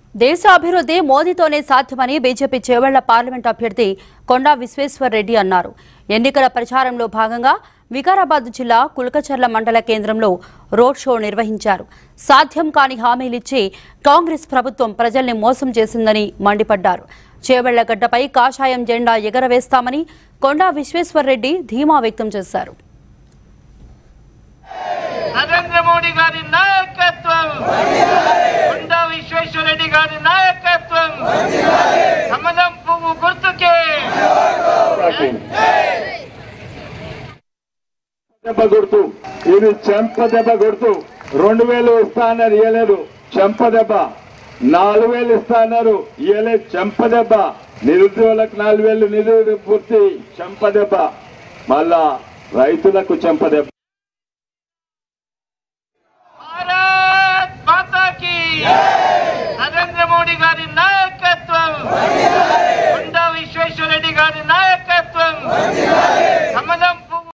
దేశ అభివృద్ధి మోదీతోనే సాధ్యమని బీజేపీ చెవెళ్ల పార్లమెంట్ అభ్యర్థి కొండా విశ్వేశ్వర్ రెడ్డి అన్నారు. ఎన్నికల ప్రచారంలో భాగంగా వికారాబాద్ జిల్లా కుల్కచర్ల మండల కేంద్రంలో రోడ్ షో నిర్వహించారు. సాధ్యం కాని హామీలిచ్చి కాంగ్రెస్ ప్రభుత్వం ప్రజల్ని మోసం చేసిందని మండిపడ్డారు. చెవెళ్ల గడ్డపై కాషాయం జెండా ఎగరవేస్తామని కొండా విశ్వేశ్వర్ రెడ్డి ధీమా వ్యక్తం చేశారు. నరేంద్ర మోడీ గారి నాయకత్వం, కొండా విశ్వేశ్వర రెడ్డి గారి నాయకత్వం, కమలం పువ్వు గుర్తుకే దెబ్బ గుర్తు. ఇది చెంప దెబ్బ గుర్తు. 2000 ఇస్తా అన్నారు, ఇవ్వలేదు. చెంప దెబ్బ. 4000 ఇస్తా అన్నారు, ఇవ్వలేదు. చెంప దెబ్బ. నిరుద్యోగులకు 4000 నిధులు పూర్తి, చెంప దెబ్బ. మళ్ళా రైతులకు చెంప దెబ్బ. భారత్ మాతా కీ. నరేంద్ర మోడీ గారి